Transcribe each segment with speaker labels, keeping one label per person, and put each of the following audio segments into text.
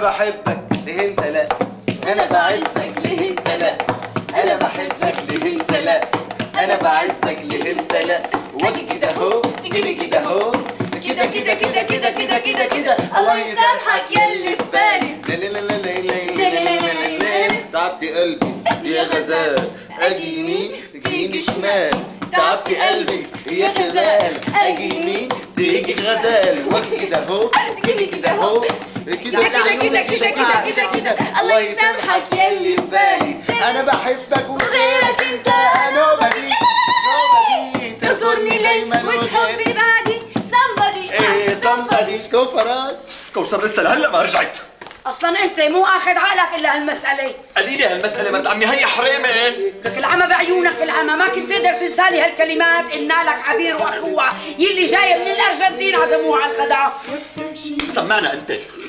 Speaker 1: بحبك ليه انت لا، انا بعزك ليه انت لا، انا بحبك ليه انت لا، انا بعزك ليه انت لا، واجي كده اهو تجيلي كده اهو كده كده كده كده كده كده كده، الله يسامحك ياللي في بالي. لا لا لا لا لا لا لا، تعبتي قلبي يا غزال، اجي يمين تيجي شمال، تعبتي قلبي يا غزال، اجي يمين تيجي غزال، واجي كده اهو تجيلي كده اهو كده كده كده كده كده كده كده، الله يسامحك ياللي في بالي. انا بحبك وغيرك انت نوبدي نوبدي، تذكرني دايما وتحبي بعدي somebody. ايه somebody شكون فراس؟
Speaker 2: كوثر لسه لهلا ما رجعت.
Speaker 3: اصلا انت مو اخذ عقلك الا هالمساله.
Speaker 2: قليله هالمساله مرت عمي، هي حريمه.
Speaker 3: لك العمى بعيونك العمى، ما كنت تقدر تنسالي هالكلمات. إنا لك عبير واخوها يلي جايه من الارجنتين عزموها على الغداء.
Speaker 2: سمعنا انت.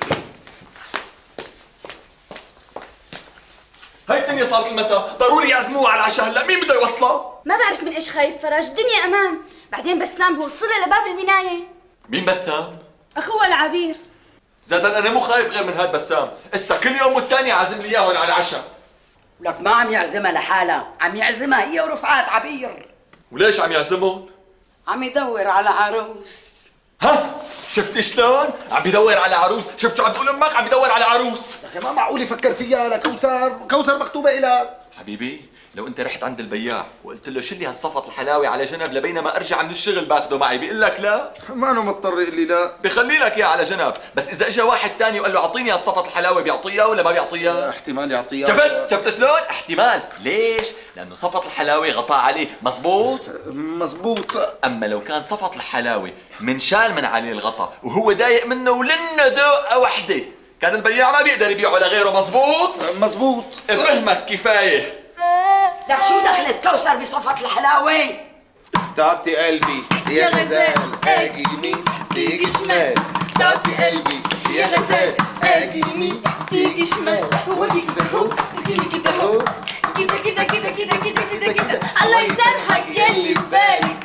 Speaker 2: هاي الدنيا صارت المساء، ضروري يعزموها على العشاء هلا، مين بده يوصلها؟
Speaker 4: ما بعرف من ايش خايف فرج، الدنيا امان. بعدين بسام بوصلها لباب البنايه.
Speaker 2: مين بسام؟
Speaker 4: اخوها العبير.
Speaker 2: زادا انا مو خايف غير من هاد بسام، اسا كل يوم والتاني عازم لي اياهم على العشاء.
Speaker 3: ولك ما عم يعزمها لحالها، عم يعزمها هي ورفقات عبير.
Speaker 2: وليش عم يعزمهم؟
Speaker 3: عم يدور على عروس.
Speaker 2: ها؟ شفتي شلون؟ عم بدور على عروس، شفت شو عم تقول امك؟ عم بدور على عروس.
Speaker 1: يا اخي ما معقول يفكر فيها لكوثر، كوثر مكتوبه إلها.
Speaker 2: حبيبي لو انت رحت عند البياع وقلت له شلي هالصفط الحلاوي على جنب لبينما ارجع من الشغل باخده معي، بيقول لك لا؟
Speaker 1: ما أنا مضطر يقول لي لا،
Speaker 2: بخلي لك اياه على جنب، بس اذا اجى واحد ثاني وقال له اعطيني هالصفط الحلاوي بيعطيها ولا ما بيعطيها؟
Speaker 1: احتمال يعطيها.
Speaker 2: شفت شلون؟ احتمال، ليش؟ لانه صفط الحلاوي غطاء عليه، مزبوط؟
Speaker 1: مزبوط.
Speaker 2: اما لو كان صفط الحلاوي منشال من عليه الغطاء وهو ضايق منه ولنه دوقه وحده، كان البياع ما بيقدر يبيعه لغيره، مزبوط؟
Speaker 1: مزبوط.
Speaker 2: فهمك كفايه.
Speaker 3: لك شو دخلت كوثر بصفة الحلاوة؟
Speaker 1: تعبتي قلبي يا غزال، اجي يمين تيجي شمال، تعبتي قلبي يا غزال، اجي يمين تيجي شمال، واجي كده اهو تجيلي كده اهو
Speaker 4: كده كده كده كده كده كده كده، الله يسامحك ياللي في بالي.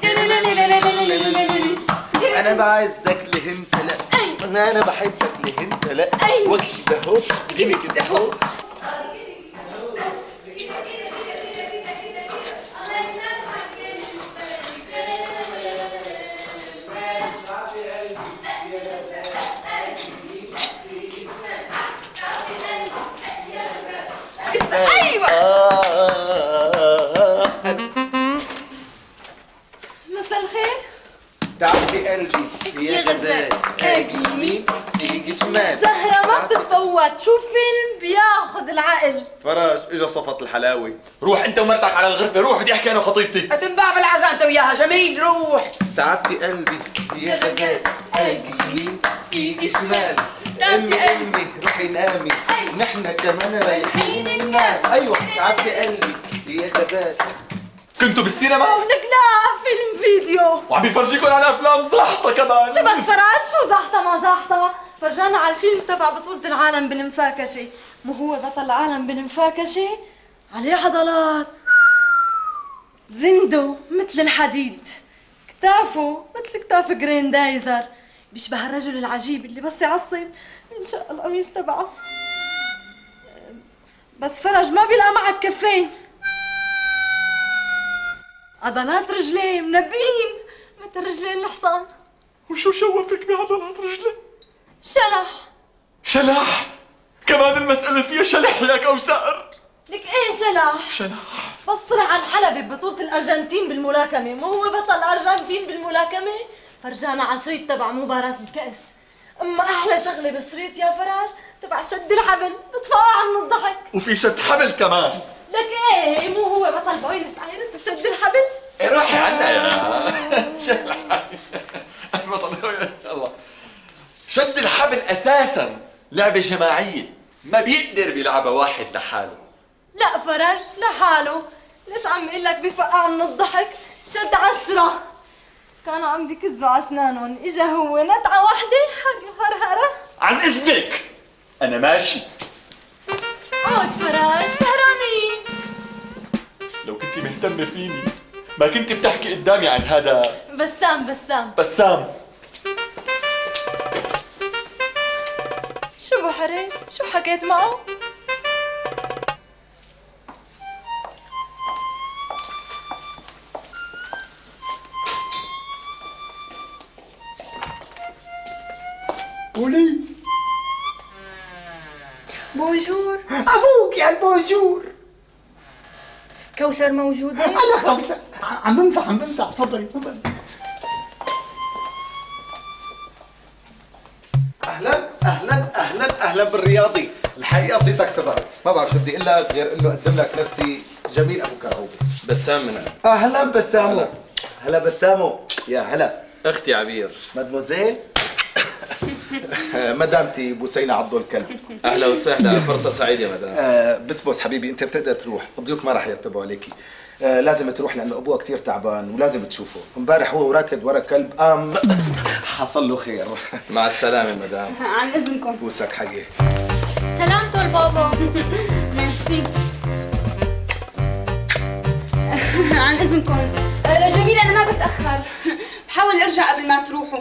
Speaker 1: انا بعزك ليه انت لا، انا بحبك ليه انت لا، واجي كده اهو تجيلي كده اهو.
Speaker 4: ايوه مساء الخير.
Speaker 1: تعبتي قلبي يا غزال، اجي يمين تيجي شمال،
Speaker 4: سهرة ما بتتفوت، شو فيلم بياخذ العقل.
Speaker 1: فراج اجا صفط الحلاوي.
Speaker 2: روح انت ومرتك على الغرفه، روح بدي احكي انا وخطيبتي.
Speaker 3: هتنباع بالعزاء انت وياها. جميل روح.
Speaker 1: تعبتي قلبي يا غزال، اجي يمين تيجي شمال،
Speaker 4: تعبتي
Speaker 1: امي روحي نامي، نحن كمان رايحين ننام. ايوه تعبتي قلبي يا غزال.
Speaker 2: كنتوا بالسينما؟
Speaker 4: لك لا، فيلم فيديو
Speaker 2: وعم بيفرجيكم على افلام زحطه كمان.
Speaker 4: شبك فراش، شو زحطة ما زحطة؟ فرجانا على الفيلم تبع بطولة العالم بالمفاكشة. مو هو بطل العالم بالمفاكشة؟ عليه عضلات، زنده مثل الحديد، كتافه مثل كتاف جريندايزر، بيشبه الرجل العجيب اللي بس يعصب ان شاء القميص تبعه. بس فرج ما بيلقى معك كفين. عضلات رجليه منبهين مثل رجلين الحصان.
Speaker 2: وشو شوفك بعضلات رجلي؟
Speaker 4: شلح.
Speaker 2: شلح؟ كمان المسألة فيها شلح يا كوثر.
Speaker 4: لك ايه شلح؟
Speaker 2: شلح
Speaker 4: بس طلع عن حلبة ببطولة الأرجنتين بالملاكمة، مو هو بطل الأرجنتين بالملاكمة؟ فرجانا على الشريط تبع مباراة الكأس. أما أحلى شغلة بالشريط يا فراج تبع شد الحبل، بتفقع من الضحك.
Speaker 2: وفي شد حبل كمان.
Speaker 4: لك ايه، مو هو بطل بوينس ايرس بشد الحبل؟
Speaker 2: إيه روحي عنا يا شلح. البطل الله. شد الحبل أساساً لعبة جماعية، ما بيقدر بيلعبها واحد لحاله.
Speaker 4: لا فرج لحاله. ليش عم يقول لك بفقع من الضحك؟ شد 10. كانوا عم بيكزوا على اسنانهم، اجا هو نتعه وحده هرهره.
Speaker 2: عن اذنك انا ماشي.
Speaker 4: عود فرج سهرانين.
Speaker 2: لو كنتي مهتمة فيني ما كنتي بتحكي قدامي عن هذا
Speaker 4: بسام.
Speaker 2: بسام.
Speaker 4: شو بحب حريت؟ شو حكيت معه؟
Speaker 5: قولي.
Speaker 3: بونجور.
Speaker 5: ابوك يا البونجور.
Speaker 3: كوثر موجودة؟
Speaker 5: انا كوثر. عم بمزح تفضلي تفضلي. اهلا بالرياضي. الحقيقه صيتك سبق، ما بعرف شو بدي اقول لك غير انه اقدم لك نفسي جميل ابو كعوبه.
Speaker 6: بسام منى.
Speaker 5: اهلا بسامو. هلا بسامو. يا هلا.
Speaker 6: اختي عبير.
Speaker 5: مادموزيل. مدامتي بوسينة عضو الكلب.
Speaker 6: اهلا وسهلا، فرصه سعيده يا مدام.
Speaker 5: بس حبيبي انت بتقدر تروح، الضيوف ما راح يرتبوا عليكي. لازم تروح لانه ابوها كثير تعبان ولازم تشوفه. امبارح هو راكد ورا كلب قام حصل له خير.
Speaker 6: مع السلامه مدام.
Speaker 3: عن اذنكم.
Speaker 5: بوسك حقي.
Speaker 4: سلامته البابا.
Speaker 3: ميرسي. عن اذنكم. جميل انا ما بتاخر، بحاول ارجع قبل ما تروحوا.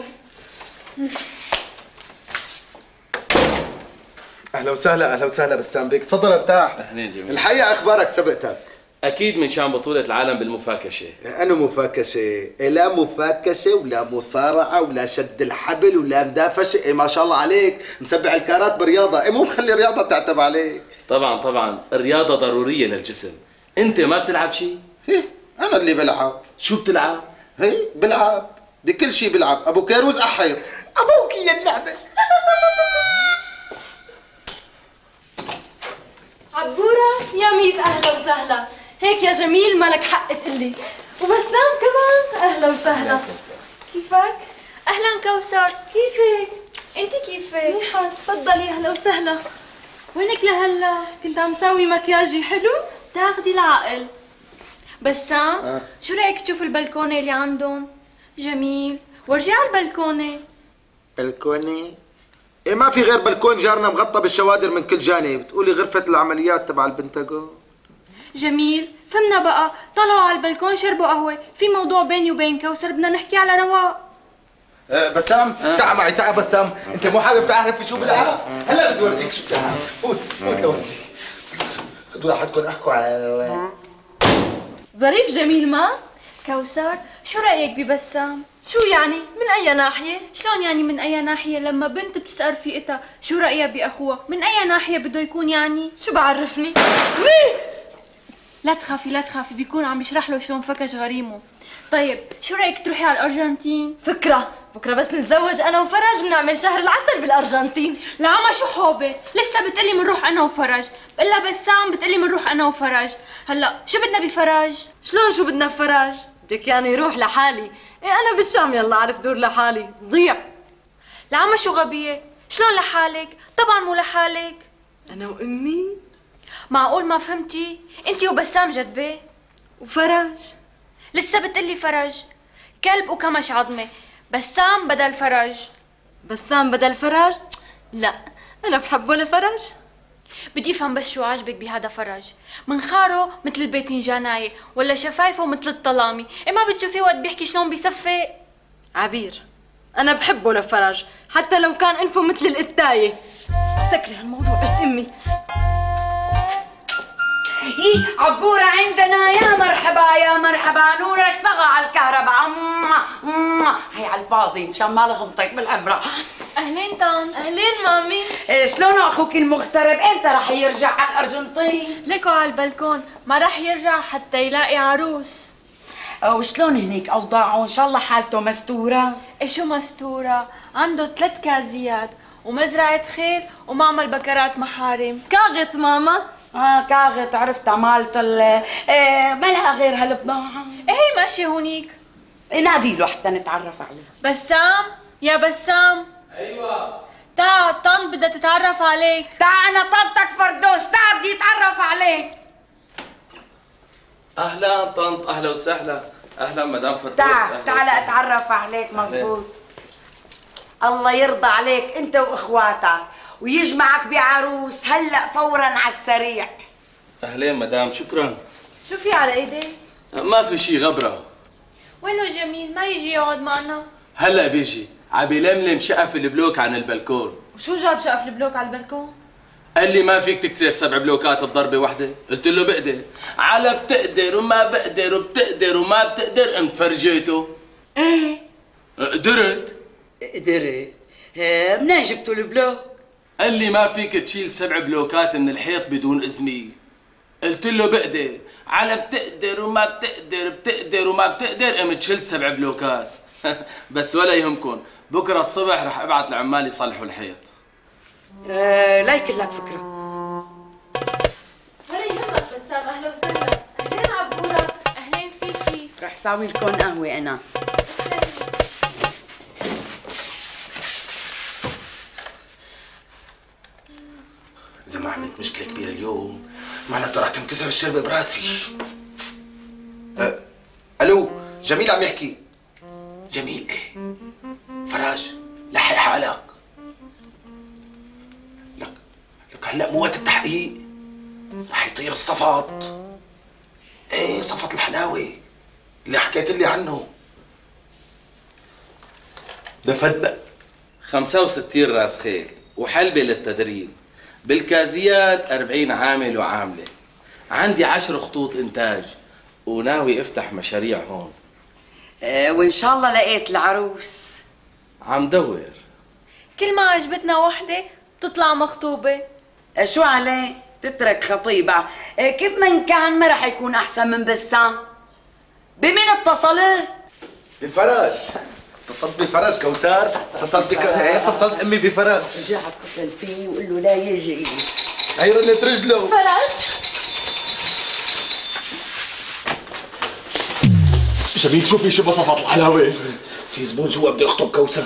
Speaker 5: اهلا وسهلا بسام بيك، تفضل ارتاح.
Speaker 6: اهلين جميل.
Speaker 5: الحقيقه اخبارك سبقتك.
Speaker 6: اكيد من شان بطوله العالم بالمفاكشه.
Speaker 5: انا مفاكشه، لا مفاكشه ولا مصارعه ولا شد الحبل ولا مدافشه، ما شاء الله عليك مسبع الكارات برياضه، مو مخلي الرياضه تعتب عليك.
Speaker 6: طبعا الرياضه ضروريه للجسم. انت ما بتلعب شيء؟
Speaker 5: انا اللي بلعب.
Speaker 6: شو بتلعب؟
Speaker 5: بلعب بكل شيء بلعب، ابو كيروز احيط. ابوك يا اللعبه.
Speaker 4: عبورة يا ميت أهلا وسهلا. هيك يا جميل مالك حق تقلي. وبسام كمان أهلا وسهلا. كيفك؟ أهلا كوثر، كيفك؟ أنت كيفك؟ منيحة، تفضلي أهلا وسهلا. وينك لهلا؟ كنت عم ساوي مكياجي حلو؟ تاخدي العقل. بسام شو رأيك تشوف البلكونة اللي عندهم؟ جميل، ورجي على البلكونة.
Speaker 5: بلكونة؟ ما في غير بلكون جارنا مغطى بالشوادر من كل جانب، بتقولي غرفة العمليات تبع البنتاغون.
Speaker 4: جميل، فهمنا بقى، طلعوا على البلكون شربوا قهوة، في موضوع بيني وبين كوثر بدنا نحكي على رواق.
Speaker 5: بسام تعال معي، تعال بسام، انت مو حابب تعرف شو بلعب؟ هلا بدي اورجيك شو بلعب، فوت لورجيك. خذوا راحتكم احكوا على
Speaker 4: ظريف جميل ما؟ كوثر شو رأيك ببسام؟ شو يعني؟ من أي ناحية؟ شلون يعني من أي ناحية؟ لما بنت بتسأل رفيقتها شو رأيها بأخوها، من أي ناحية بده يكون يعني؟ شو بعرفني؟ لا تخافي بيكون عم يشرح له شلون فكش غريمه. طيب شو رأيك تروحي على الأرجنتين؟ فكرة، بكرة بس نتزوج أنا وفرج بنعمل شهر العسل بالأرجنتين. لا عما شو حوبة، لسه بتقلي منروح أنا وفرج، بقلها بسام بتقلي منروح أنا وفرج. هلا شو بدنا بفرج؟ شلون شو بدنا بفرج؟ بدك يعني روح لحالي؟ أنا بالشام يلا أعرف دور لحالي، ضيع. لا عما شو غبية، شلون لحالك؟ طبعا مو لحالك. أنا وأمي؟ معقول ما فهمتي؟ أنتي وبسام جدبة؟ وفرج؟ لسه بتقلي فرج، كلب وكمش عظمة، بسام بدل فرج. بسام بدل فرج؟ لا أنا بحب ولا فرج. بدي افهم بس شو عاجبك بهذا فرج، منخاره مثل الباذنجاناية ولا شفايفه مثل الطلامي، ما بتشوفي وقت بيحكي شلون بيصفق؟ عبير أنا بحبه لفرج حتى لو كان أنفه مثل القتاية. سكري هالموضوع اجت أمي.
Speaker 3: عبورة عندنا، يا مرحبا نورك طغى على الكهرباء. هي على الفاضي مشان ما لغمطك بالعبرة.
Speaker 4: أهلين طن. أهلين مامي.
Speaker 3: شلونه أخوك المغترب؟ إمتى رح يرجع على الأرجنتين؟
Speaker 4: ليكوا على البلكون، ما رح يرجع حتى يلاقي عروس.
Speaker 3: وشلون هنيك أوضاعه؟ إن شاء الله حالته مستورة؟
Speaker 4: شو مستورة؟ عنده 3 كازيات ومزرعة خير ومعمل بكرات محارم. كاغت ماما.
Speaker 3: كاغت عرفتها مالت ما لها غير هالبضاعة.
Speaker 4: هي ماشية هونيك.
Speaker 3: نادي له حتى نتعرف عليه.
Speaker 4: بسام يا بسام.
Speaker 6: ايوه
Speaker 4: تعال طن بدها تتعرف عليك.
Speaker 3: تعال أنا طلتك فردوس، تعال بدي أتعرف عليك.
Speaker 6: اهلا طنط، اهلا وسهلا. اهلا مدام فردوس.
Speaker 3: تعال أتعرف عليك. مزبوط. الله يرضى عليك أنت وإخواتك ويجمعك بعروس هلأ فورا على السريع.
Speaker 6: اهلين مدام، شكرا.
Speaker 4: شو في على ايديك؟
Speaker 6: ما في شي غبرة.
Speaker 4: وينه جميل؟ ما يجي يقعد معنا؟
Speaker 6: هلا بيجي، عم يلملم شقف البلوك عن البلكون.
Speaker 4: وشو جاب شقف البلوك على البلكون؟
Speaker 6: قال لي ما فيك تكسر 7 بلوكات بضربة واحدة. قلت له بقدر. على بتقدر وما بقدر وبتقدر وما بتقدر، قمت فرجيته.
Speaker 3: ايه
Speaker 6: قدرت.
Speaker 3: قدرت. منين جبتوا البلوك؟
Speaker 6: قال لي ما فيك تشيل 7 بلوكات من الحيط بدون إزميل. قلت له بقدر. على بتقدر وما بتقدر بتقدر وما بتقدر، قمت شلت 7 بلوكات. بس ولا يهمكم، بكره الصبح رح ابعت العمال يصلحوا الحيط.
Speaker 3: لا يكون لك فكره.
Speaker 4: ولا يهمك بسام، اهلا وسهلا. اهلين عبوره.
Speaker 7: اهلين فيكي.
Speaker 3: رح ساوي لكم قهوه انا.
Speaker 5: إذا ما عملت مشكلة كبيرة اليوم معناته رح تنكسر الشربة براسي. ألو، جميل عم يحكي. جميل إيه؟ فراج، لحق حالك. لك هلا مو وقت التحقيق، رح يطير الصفط. إيه صفط الحلاوة اللي حكيت لي عنه. نفدنا
Speaker 6: 65 راس خيل وحلبة للتدريب. بالكازيات 40 عامل وعاملة. عندي 10 خطوط إنتاج وناوي افتح مشاريع هون.
Speaker 3: وان شاء الله لقيت العروس.
Speaker 6: عم دور.
Speaker 7: كل ما عجبتنا وحده تطلع مخطوبه.
Speaker 3: شو عليه؟ تترك خطيبة. كيف ما إن كان ما رح يكون أحسن من بسام. بمين اتصلت؟
Speaker 5: بفراج. اتصلت بفراج كوثر. اتصلت اتصلت امي بفراج.
Speaker 3: رجع اتصل فيه وقول له لا يجي.
Speaker 5: هي رنت رجله.
Speaker 4: فراج
Speaker 2: جميل شوفي شو بصفت الحلاوه.
Speaker 5: في زبون جوا بده يخطب كوثر.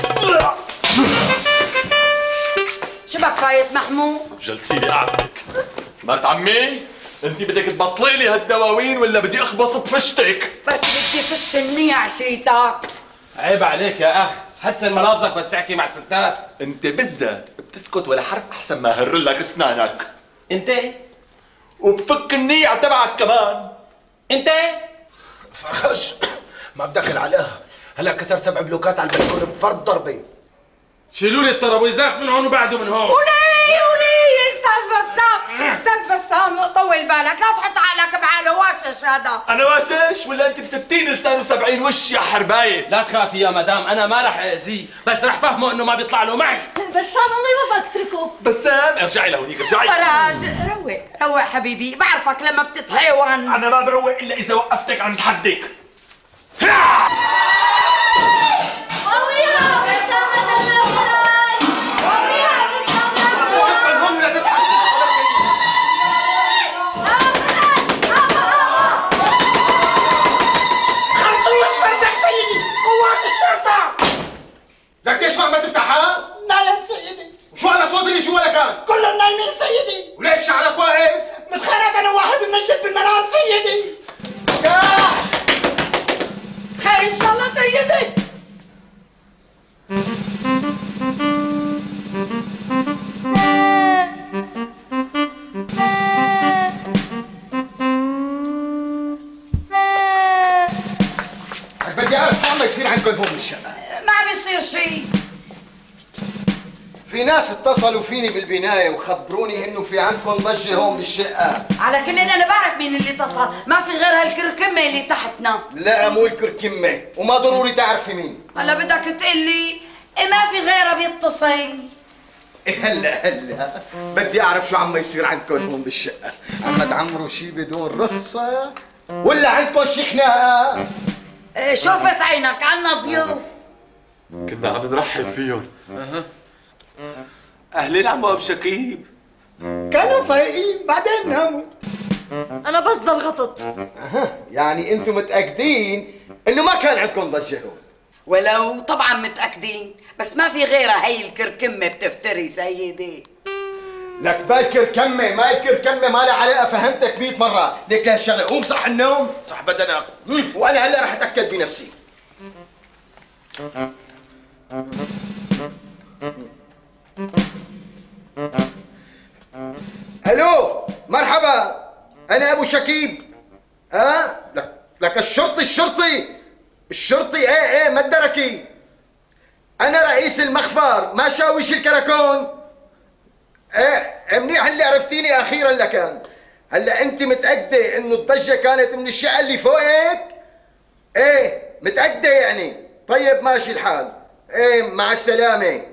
Speaker 3: شبك فايت محمود؟
Speaker 2: جلسي لي قعدتك. مرت عمي انت بدك تبطلي لي هالدواوين ولا بدي اخبص بفشتك؟
Speaker 3: بركي بدي فش النيع شيتك.
Speaker 6: عيب عليك يا أخ، حسن ملابسك بس تحكي مع ستات.
Speaker 2: انت بالذات بتسكت ولا حرف احسن ما هرلك اسنانك.
Speaker 6: أنت؟
Speaker 2: وبفك النيع تبعك كمان.
Speaker 6: أنت؟
Speaker 5: فراج ما بدخل عليها، هلا كسر 7 بلوكات على البلكون بفرد ضربه.
Speaker 6: شيلوا لي الترابيزات من هون وبعده من هون.
Speaker 3: ولي استاذ بسام، استاذ بسام طول بالك، لا تحط عقلك بعاله واشش هذا.
Speaker 2: انا واشش ولا انت ب60 لسان و70 وش يا حرباية؟
Speaker 6: لا تخافي يا مدام، أنا ما رح أذيه، بس رح فهمه إنه ما بيطلع له معي.
Speaker 4: بسام الله يوفقك، اتركه.
Speaker 2: بسام ارجعي لهونيك ارجعي.
Speaker 3: فراج روق روق حبيبي، بعرفك لما بتتحيون.
Speaker 2: انا ما بروق الا اذا وقفتك عند حدك.
Speaker 4: قويها بسام بدلنا فراج. قويها بسام بدلنا.
Speaker 6: هم لا تضحك.
Speaker 1: خرطوش بدك سيدي، قوات الشرطة. لك ليش ما تفتحها؟ نايم سيدي. شو على صوت اللي شو ولا كان؟ كلهم نايمين سيدي. وليش شعرك واقف؟ متخرج انا واحد منجد بالمنام سيدي.
Speaker 3: خير ان شاء الله سيدي.
Speaker 1: بدي اعرف شو عم يصير عندكم هون بالشقة.
Speaker 3: ما عم يصير شيء.
Speaker 5: في ناس اتصلوا فيني بالبناية وخبروني انه في عندكم ضجة هون بالشقة.
Speaker 3: على كل انا بعرف مين اللي اتصل، ما في غير هالكركمه اللي تحتنا.
Speaker 5: لا مو الكركمة، وما ضروري تعرفي مين.
Speaker 3: هلا بدك تقلي ما في غيره بيتصل.
Speaker 5: هلا بدي اعرف شو عم يصير عندكم هون بالشقة. عم تعمروا شي بدون رخصة ولا عندكم شي خناقة؟
Speaker 3: شوفت عينك عنا ضيوف.
Speaker 2: كنا عم نرحب فيهم.
Speaker 1: اهلين عمو ابو شكيب. كانوا فايقين بعدين ناموا.
Speaker 4: انا بس ضلغطت.
Speaker 5: يعني انتم متأكدين انه ما كان عندكم ضجة هون؟
Speaker 3: ولو طبعا متأكدين، بس ما في غيرها هي الكركمة بتفتري سيدي.
Speaker 5: لك بالكركمة ما الكركمة ما لها علاقة، فهمتك 100 مرة، ليك هالشغلة قوم صح النوم.
Speaker 1: صح بدنك.
Speaker 5: وانا هلا رح اتأكد بنفسي. الو مرحبا، انا ابو شكيب. لك الشرطي ايه ما الدركي.
Speaker 8: انا رئيس المخفر ما شاويش الكراكون. ايه منيح اللي عرفتيني اخيرا لكان. هلا انت متأكدة انه الضجة كانت من الشقة اللي فوقك؟ ايه متأكدة يعني؟ طيب ماشي الحال. ايه مع السلامة.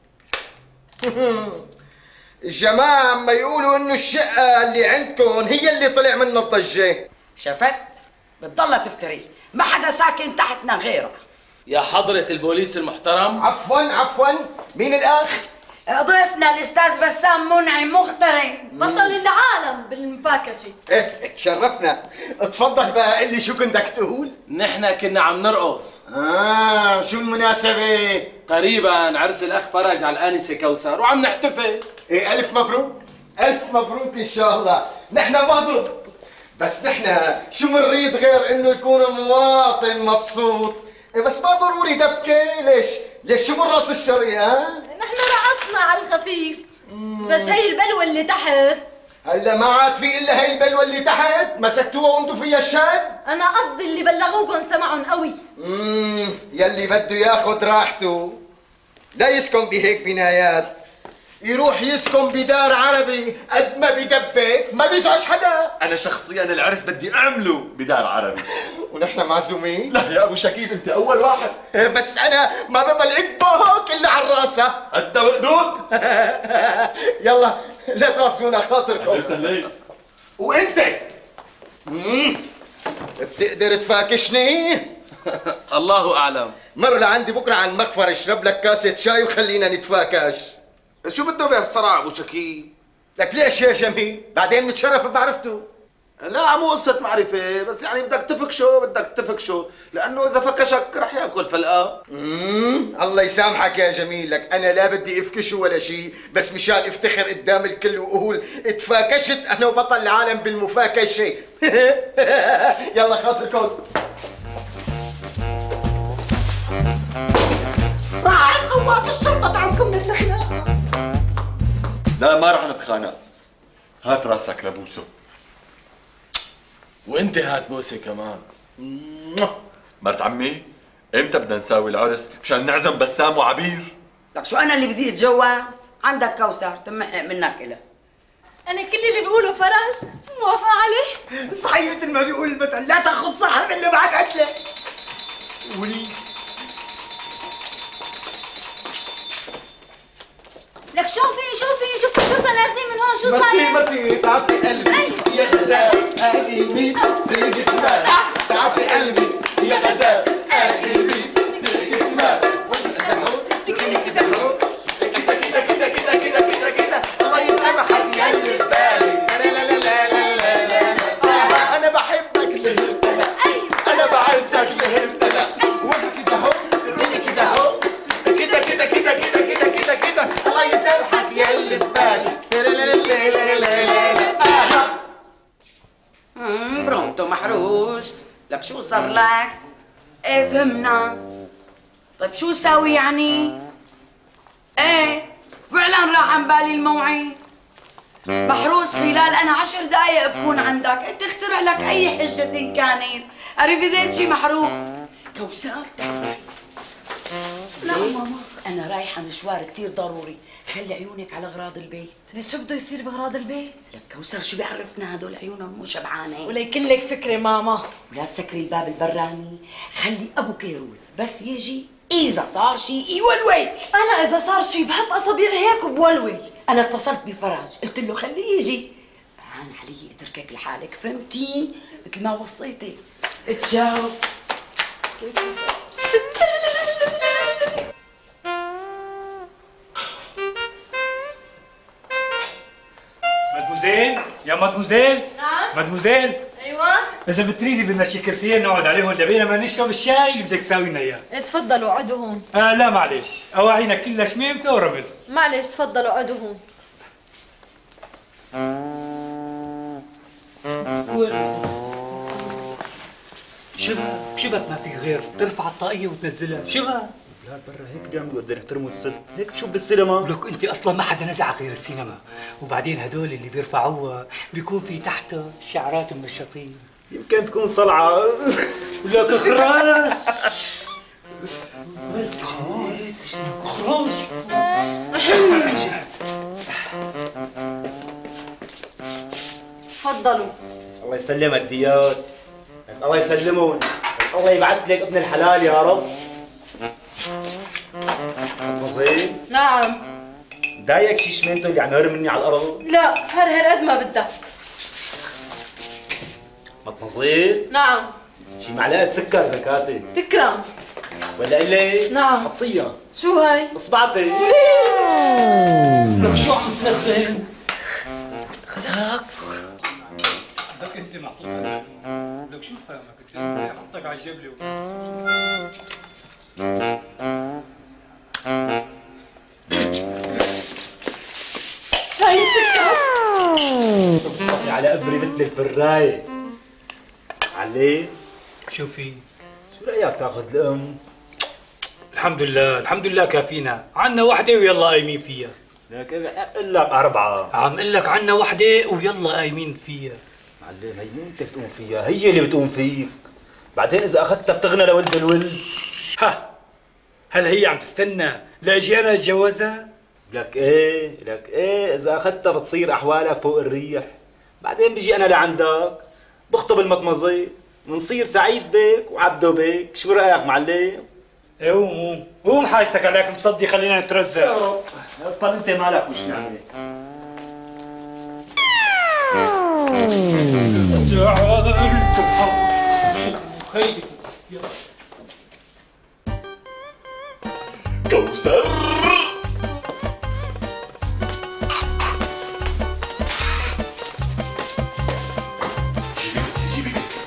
Speaker 8: الجماعة عم يقولوا انه الشقة اللي عندكم هي اللي طلع منها الضجة.
Speaker 3: شفت؟ بتضلها تفتري، ما حدا ساكن تحتنا غيرك.
Speaker 6: يا حضرة البوليس المحترم.
Speaker 8: عفوا مين الاخ؟
Speaker 3: ضيفنا الاستاذ بسام منعم مغترم،
Speaker 4: بطل العالم بالمفاكشة.
Speaker 8: ايه تشرفنا. اتفضل بقى قل لي شو كنتك تقول؟
Speaker 6: نحن كنا عم نرقص.
Speaker 8: شو المناسبة؟
Speaker 6: قريبا عرس الاخ فرج على الانسه كوثر وعم نحتفل.
Speaker 8: ايه الف مبروك. الف مبروك ان شاء الله. نحن ما ضد، بس نحن شو منريد غير انه يكون المواطن مبسوط. إيه بس ما ضروري دبكة. ليش شو بالراس الشرقي
Speaker 4: نحن رقصنا على الخفيف، بس هي البلوة اللي تحت.
Speaker 8: هلا ما عاد في الا هي البلوه اللي تحت مسكتوها وانتم فيها الشد.
Speaker 4: انا قصدي اللي بلغوكم سمعهم قوي.
Speaker 8: يلي بده ياخذ راحته لا يسكن بهيك بنايات، يروح يسكن بدار عربي قد ما بدبك ما بيزعج حدا.
Speaker 2: انا شخصيا العرس بدي اعمله بدار عربي.
Speaker 8: ونحن معزومين؟
Speaker 2: لا يا ابو شكيب انت اول واحد.
Speaker 8: بس انا ما بضل اطبخ الا على الراسه.
Speaker 2: انت وقدود.
Speaker 8: يلا لا تغصونا خاطركم. وانت بتقدر تفاكشني؟
Speaker 6: الله اعلم.
Speaker 8: مر لعندي بكره على المخفر اشرب لك كاسه شاي وخلينا نتفاكش.
Speaker 5: شو بده بهالصراع ابو شكيب؟
Speaker 8: لك ليش يا جميل؟ بعدين متشرف بمعرفته.
Speaker 5: لا مو قصة معرفة، بس يعني بدك تفكشه لأنه إذا فكشك رح ياكل فلقة.
Speaker 8: الله يسامحك يا جميل، لك أنا لا بدي أفكشه ولا شيء، بس مشان افتخر قدام الكل وأقول اتفاكشت أنا وبطل العالم بالمفاكشة. يلا خاطركم.
Speaker 3: راعي قوات الشرطة تعمكم من الخناقة.
Speaker 2: لا ما رح نتخانق. هات راسك لبوسه.
Speaker 6: وانت هات بوسه كمان.
Speaker 2: مرت عمي امتى بدنا نساوي العرس مشان نعزم بسام وعبير؟
Speaker 3: لك شو انا اللي بدي اتجوز؟ عندك كوثر تمحق منك إلها.
Speaker 4: انا كل اللي بقوله فرج موافقة عليه.
Speaker 3: صحيح مثل ما بيقول البطل لا تاخذ صاحب الا بعد قتله.
Speaker 7: لك شوفي الشرطة نازلين من هون، شو صاير؟
Speaker 8: مرتي تعبتي قلبي يا غزال قلبي تيجي شمال. تعبتي قلبي يا غزال قلبي تيجي شمال. كده الله يسامحك يا اللي ببالي. انا بحبك ليه انا بعزك ليه كده اهو كده اهو كده الله يسامحك يا اللي ببالي.
Speaker 3: برونتو محروس. لك شو صار لك؟ ايه فهمنا. طيب شو ساوي يعني؟ ايه فعلا راح عن بالي الموعد. محروس خلال انا 10 دقايق بكون عندك، انت اخترع لك اي حجة كانت. اريفيديتشي محروس. كوثر تعالي. لا ماما انا رايحة مشوار كتير ضروري، خلي عيونك على اغراض البيت.
Speaker 4: ليش شو بده يصير باغراض البيت؟
Speaker 3: لك كوثر شو بيعرفنا هدول عيونهم مو شبعانة.
Speaker 4: وليكن لك فكرة ماما.
Speaker 3: ولا تسكري الباب البراني، خلي ابو كيروز بس يجي اذا صار شيء يولول.
Speaker 4: انا اذا صار شيء بحط اصابيع هيك وبولول.
Speaker 3: انا اتصلت بفرج قلت له خليه يجي. هان علي اتركك لحالك، فهمتي؟ مثل ما وصيتي. اتجاوب.
Speaker 9: مدموزيل يا مدموزيل.
Speaker 4: نعم
Speaker 9: مدموزيل
Speaker 4: ايوه
Speaker 9: اذا بتريدي بدنا شي كرسيين نقعد عليهم لبينا نشرب الشاي اللي بدك تساوي لنا اياه.
Speaker 4: تفضلوا قعدوا هون.
Speaker 9: لا معلش اواعينا كلها شميمته ورمل.
Speaker 4: معلش تفضلوا قعدوا هون.
Speaker 9: شبك ما في غير ترفع الطاقية وتنزلها. شبك
Speaker 10: لا برا هيك بيعملوا قد نحترموا الست، هيك بشوف بالسينما.
Speaker 9: لك انت اصلا ما حدا نزع غير السينما، وبعدين هدول اللي بيرفعوها بيكون في تحتها شعارات منشطين.
Speaker 10: يمكن تكون صلعة.
Speaker 9: لك خراس. بس خروج.
Speaker 4: تفضلوا.
Speaker 10: الله يسلمك ديات، الله يسلمون، الله يبعث لك ابن الحلال يا رب. مطمزين؟
Speaker 4: نعم.
Speaker 10: ضايقك شي شمينته اللي عم يهر مني على الارض؟
Speaker 4: لا، هرهر قد ما بدك.
Speaker 10: مطمزين؟
Speaker 4: نعم.
Speaker 10: شي معلقة سكر زكاتي.
Speaker 4: تكرم.
Speaker 10: ولا إلي؟
Speaker 4: نعم.
Speaker 10: حطيها.
Speaker 4: شو هاي؟
Speaker 10: اصبعتي.
Speaker 9: لك شو عم تنغم؟ خلاك بدك انت محطوط. لك شو فاهمك انت؟ حطك على الجبل.
Speaker 4: هاي السكر.
Speaker 10: تصبحي على قبري مثل الفراية. علي؟
Speaker 9: شو في؟
Speaker 10: شو رأيك تاخذ الأم؟
Speaker 9: الحمد لله، الحمد لله كافينا، عنا وحدة ويلا قايمين فيها.
Speaker 10: لك قل لك 4.
Speaker 9: عم قل لك عنا وحدة ويلا قايمين فيها.
Speaker 10: معلم هي مو انت بتقوم فيها، هي اللي بتقوم فيك. بعدين إذا أخذتها بتغنى لولد الولد.
Speaker 9: ها، هل هي عم تستنى لاجي انا اتجوزها؟
Speaker 10: لك ايه إذا أخذتها بتصير أحوالك فوق الريح. بعدين بيجي أنا لعندك بخطب المطمزين، بنصير سعيد بيك وعبده بيك. شو رأيك معلم؟
Speaker 9: ايه قوم حاجتك عليك مصدي، خلينا نترزق.
Speaker 10: اصلا انت مالك مش نعمل.
Speaker 2: كوثر جيبي بيتزا.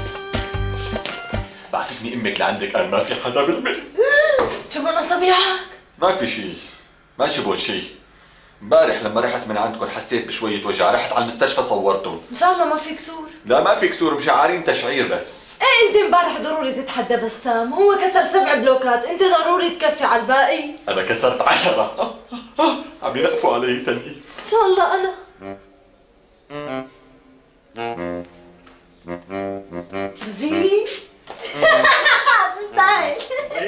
Speaker 2: بعتتني امك لعندك، قال ما في حدا بالبيت.
Speaker 4: شو بدنا صبيعك؟
Speaker 2: ما في شيء، ما شبه شيء. امبارح لما رحت من عندكم حسيت بشوية وجع، رحت على المستشفى صورتهم.
Speaker 4: ان شاء الله ما في كسور.
Speaker 2: لا ما في كسور، مشعارين تشعير بس.
Speaker 4: ايه انت امبارح ضروري تتحدى بسام، هو كسر 7 بلوكات، انت ضروري تكفي على الباقي.
Speaker 2: أنا كسرت 10. عم ينقفوا علي تنقيف.
Speaker 4: ان شاء الله انا. بجيلي؟ تستاهل.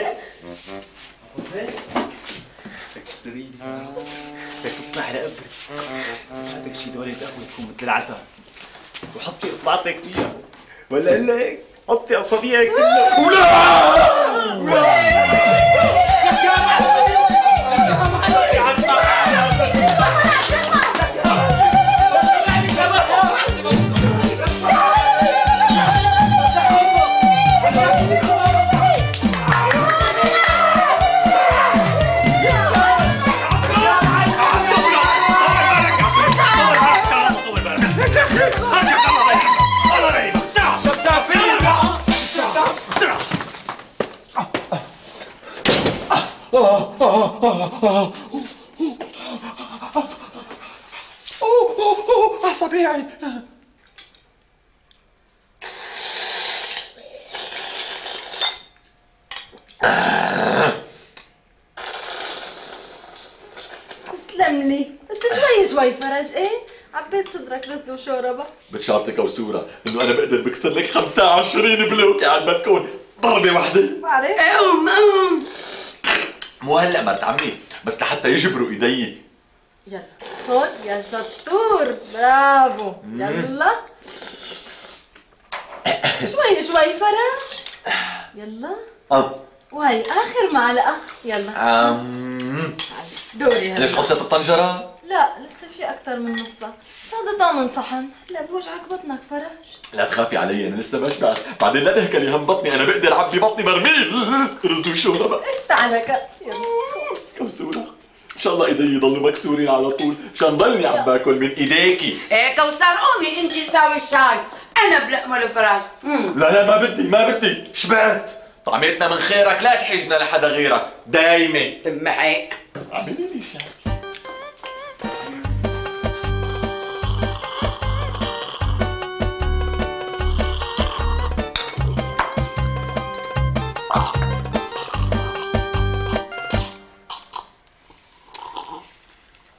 Speaker 10: بدك تستريني، بدك تطلع على قبري. سمعتك شي دولة قهوة تكون مثل العسل، وحطي اصبعتك فيها، ولا اقول لك حطي اصابعك كلها. ولا
Speaker 2: أصابعي.
Speaker 4: تسلم لي، بس شوي فرج. ايه عبيت صدرك رز وشوربه.
Speaker 2: بتشارتك وسورة انه انا بقدر بكسر لك 25 بلوكة على البلكون ضربة واحدة.
Speaker 4: بعرف.
Speaker 3: قوم
Speaker 2: مو هلا مرت عمي، بس لحتى يجبروا ايدي.
Speaker 4: يلا خد يا شطور، برافو. يلا شوي فرج. يلا وهي اخر معلقه. يلا دوري هلا.
Speaker 2: ليش قصة الطنجرة؟
Speaker 4: لا لسه في اكثر من نصها، بس هذا ضامن صحن. هلا بوجعك بطنك فرج.
Speaker 2: لا تخافي علي، انا لسه ما شبعت، بعدين لا تهكلي هم بطني، انا بقدر اعبي بطني برميل رز وشوربة.
Speaker 4: تعال يلا
Speaker 2: كوثر ان شاء الله ايدي يضلوا مكسورين على طول مشان ضلني عم باكل من ايديكي.
Speaker 3: ايه كوثر قومي انت ساوي الشاي، انا بلقمه فراش.
Speaker 2: لا ما بدي شبعت. طعمتنا من خيرك، لا تحجنا لحدا غيرك دايمة.
Speaker 3: تمحق
Speaker 2: اعملي لي شاي.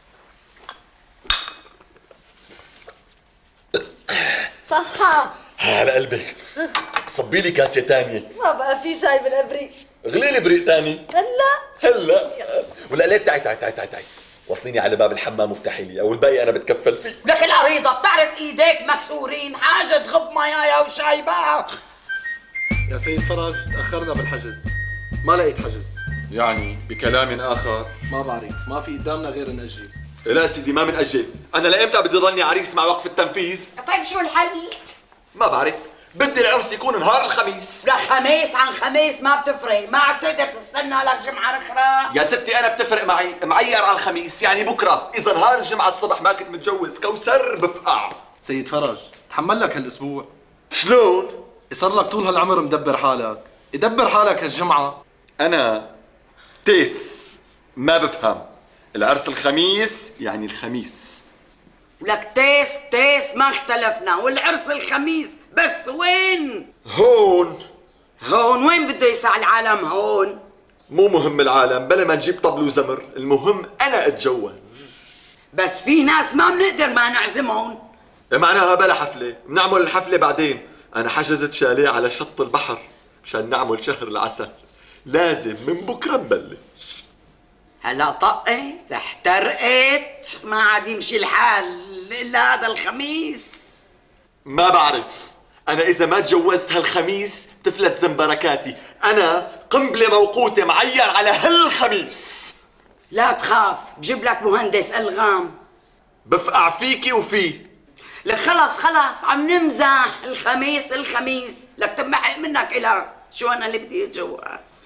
Speaker 4: صحة.
Speaker 2: على قلبك. صبي لي كاسه ثانيه.
Speaker 4: ما بقى في شاي بالابريق.
Speaker 2: غلي لي بريق ثاني. هلا ولا ليه؟ تعي وصليني على باب الحمام وافتحي لي، او الباقي انا بتكفل فيه.
Speaker 3: لك العريضة بتعرف ايديك مكسورين، حاجة تغب ميايا وشاي بقى.
Speaker 5: يا سيد فرج تأخرنا بالحجز، ما لقيت حجز.
Speaker 2: يعني بكلام آخر
Speaker 5: ما بعرف، ما في قدامنا غير نأجل.
Speaker 2: لا سيدي ما منأجل، أنا لإمتى بدي ضلني عريس مع وقف التنفيذ؟
Speaker 3: طيب شو الحل؟
Speaker 2: ما بعرف، بدي العرس يكون نهار الخميس.
Speaker 3: لا خميس عن خميس ما بتفرق، ما عاد تقدر تستنى لك جمعة أخرى.
Speaker 2: يا ستي أنا بتفرق معي، معير على الخميس يعني بكرة، إذا نهار الجمعة الصبح ما كنت متجوز كوثر بفقع.
Speaker 5: سيد فرج تحمل لك هالأسبوع.
Speaker 2: شلون؟
Speaker 5: صار لك طول هالعمر مدبر حالك، يدبر حالك هالجمعة.
Speaker 2: أنا تيس ما بفهم، العرس الخميس يعني الخميس.
Speaker 3: ولك تيس ما اختلفنا، والعرس الخميس بس وين؟
Speaker 2: هون
Speaker 3: وين بده يسع العالم هون؟
Speaker 2: مو مهم العالم، بلا ما نجيب طبل وزمر، المهم أنا أتجوز.
Speaker 3: بس في ناس ما بنقدر ما نعزمهم.
Speaker 2: معناها بلا حفلة، بنعمل الحفلة بعدين. أنا حجزت شاليه على شط البحر مشان نعمل شهر العسل، لازم من بكرة نبلش.
Speaker 3: هلا طقت احترقت، ما عاد يمشي الحال إلا هذا الخميس.
Speaker 2: ما بعرف، أنا إذا ما تجوزت هالخميس تفلت زنبركاتي، أنا قنبلة موقوتة معير على هالخميس.
Speaker 3: لا تخاف، بجيب لك مهندس ألغام.
Speaker 2: بفقع فيكي وفيه.
Speaker 3: لك خلص عم نمزح. الخميس لك تمحق منك إلك، شو أنا اللي بدي أتجوز.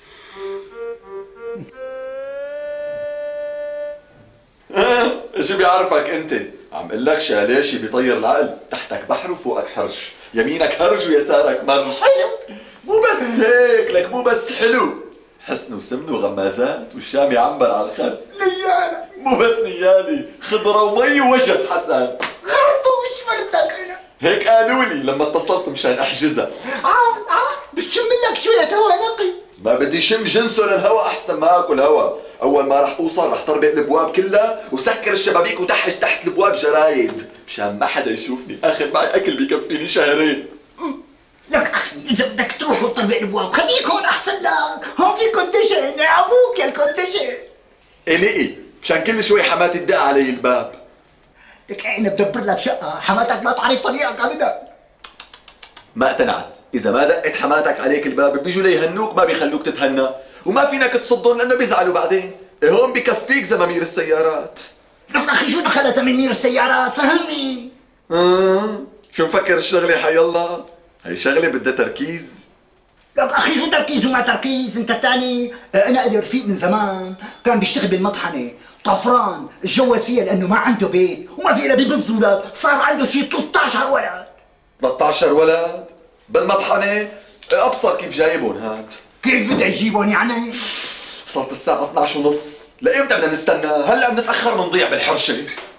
Speaker 2: شو بيعرفك انت؟ عم قل لك شاليه شي بيطير العقل، تحتك بحر وفوقك حرج، يمينك هرج ويسارك مرج. حلو مو بس هيك، لك مو بس حلو، حسن وسمن وغمازات والشام يعنبر على الخد. نيالة مو بس نيالي، خضرة ومي ووجه حسن.
Speaker 8: خرطوش فردك انا.
Speaker 2: هيك قالوا لي لما اتصلت مشان احجزها.
Speaker 8: عاد بتشم لك شوية هوا نقي.
Speaker 2: ما بدي شم جنسه للهوا، احسن ما اكل هوا. اول ما رح توصل رح طربق الابواب كلها وسكر الشبابيك وتحج تحت الابواب جرايد مشان ما حدا يشوفني، اخذ معي اكل بكفيني شهرين.
Speaker 8: لك اخي اذا بدك تروح وتطربق الابواب خليك هون احسن لك، هون في كونديشن يا ابوك يا الكونديشن.
Speaker 2: الي مشان كل شوي حماتي تدق علي الباب.
Speaker 8: لك انا بدبر لك شقة، حماتك ما تعرف طريقك ابدا.
Speaker 2: ما اقتنعت، اذا ما دقت حماتك عليك الباب بيجوا ليهنوك ما بيخلوك تتهنى، وما فينك تصدهم لانه بيزعلوا بعدين. هون بكفيك زمامير السيارات.
Speaker 8: لك اخي شو دخل زمامير السيارات؟ فهمني.
Speaker 2: شو مفكر الشغله حي الله؟ هي شغله بدها تركيز.
Speaker 8: لك اخي شو تركيز وما تركيز؟ انت الثاني انا لي رفيق من زمان كان بيشتغل بالمطحنه، طفران تجوز فيها لانه ما عنده بيت وما في الا ببز ولاد، صار عنده شي 13 ولد.
Speaker 2: 13 ولد؟ بالمطحنه؟ ابصر كيف جايبهم هاد.
Speaker 8: كيف بدي اجيبهم يعني؟
Speaker 2: صارت الساعة 12:30، لإمتى بدنا نستنى؟ هلا بنتأخر بنضيع بالحرشة.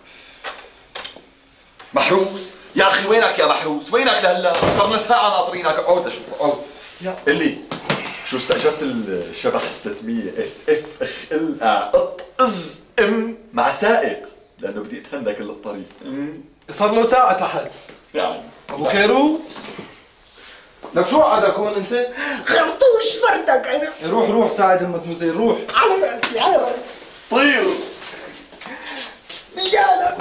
Speaker 2: محروس، يا أخي وينك يا محروس؟ وينك لهلا؟ صار لنا ساعة ناطرينك، اقعد أشوف اقعد. قل لي شو استأجرت الشبح ال600 SF اخ القع قط از مع سائق لأنه بدي أتهنى كل الطريق.
Speaker 5: صار له ساعة تحت.
Speaker 2: يعني
Speaker 5: أبو كيروس لك شو قعدك هون أنت؟
Speaker 8: خرطوش فردك أنا.
Speaker 5: روح ساعد المدموزيل روح.
Speaker 8: على راسي
Speaker 2: طير.
Speaker 8: نيالك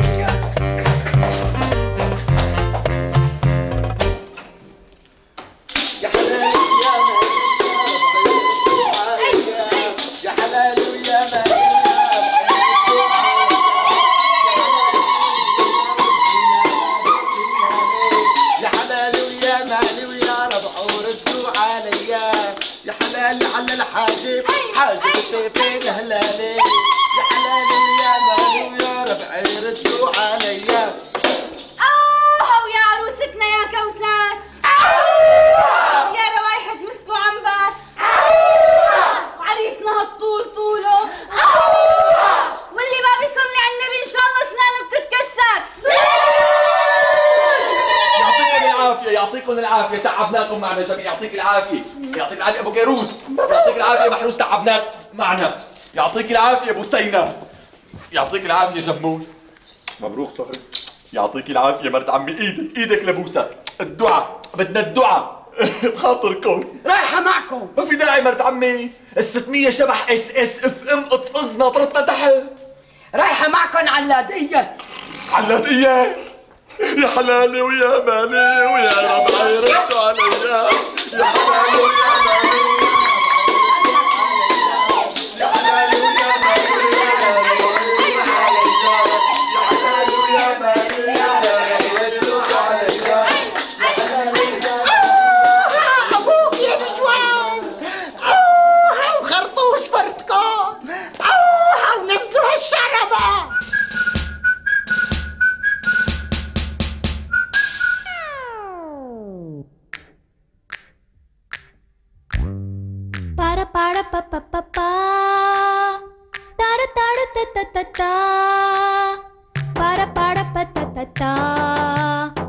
Speaker 1: يا حلال يا حلال ويا ما يا حلال ويا مالي ويا ربع وردوا عليا، يا حلال على الحاجب حاجب سيفين هلالي، يا حلال ويا مالي ويا ربع ردوا عليا.
Speaker 7: ويا عروستنا يا كوثر، يا روايحك مسك وعنبر، وعريسنا هالطول طوله، واللي ما بيصلي على النبي ان شاء الله اسنانه بتتكسر.
Speaker 2: يعطيكم العافية تعبناكم معنا جميع، يعطيك العافية أبو كيروس، يعطيك العافية محروس تعبناك معنا، يعطيك العافية أبو سينا، يعطيك العافية جمول، مبروك صهري، يعطيك العافية مرت عمي، إيدك لبوسة، الدعاء بدنا الدعاء بخاطركم.
Speaker 3: رايحة معكم.
Speaker 2: ما في داعي مرت عمي، ال600 شبح اس اس اف ام اطقزنا طرتنا تحت.
Speaker 3: رايحة معكم علادية.
Speaker 2: علادية؟ يا حلالي ويا مالي ويا ربعي ردوا عليا، يا حلالي ويا مالي يا حلالي ويا مالي يا حلالي ويا مالي ردوا عليا.
Speaker 11: ابوك يا نجواز، اوها وخرطوش برتقال، اوها ونزلوا هالشعر بقى.
Speaker 12: Para para pa pa pa pa, tara tara ta ta ta ta, para pa ta ta ta.